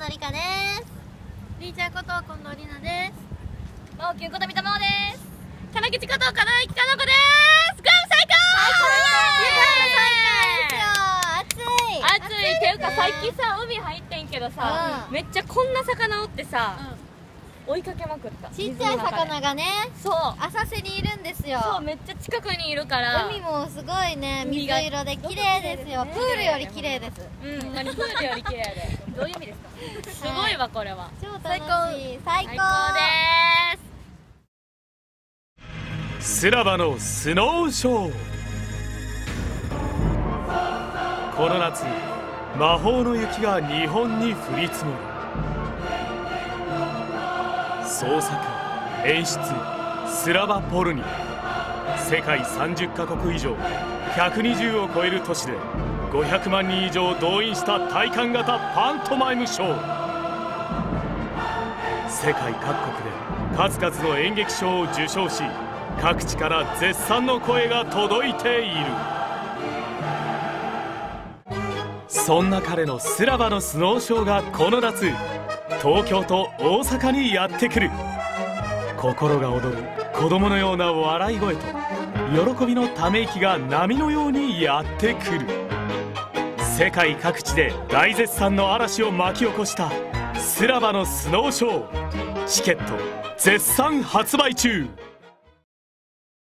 りかです。 りーちゃんこと近藤里奈です。 まおきゅんことみたまおです。 かなきちことかなきかのこです。グアム最高暑いっていうか、さっきさ海入ってんけどさ、めっちゃこんな魚おってさ、追いかけまくった。 ちっちゃい魚がね、 そう浅瀬にいるんですよ。 そう、めっちゃ近くにいるから。 海もすごいね、水色で綺麗ですよ。プールより綺麗です。 プールより綺麗で。どういう意味ですか？すごいわ、これは。 超楽しい。最高です。 スラバのスノーショー。この夏、魔法の雪が日本に降り積もる。創作、演出、スラバポルニ。世界30カ国以上120を超える都市で500万人以上動員した体感型パントマイムショー。世界各国で数々の演劇賞を受賞し、各地から絶賛の声が届いている。そんな彼のスラバのスノーショーがこの夏、東京と大阪にやってくる。心が躍る子供のような笑い声と喜びのため息が波のようにやってくる。世界各地で大絶賛の嵐を巻き起こしたスラバのスノーショー。チケット絶賛発売中。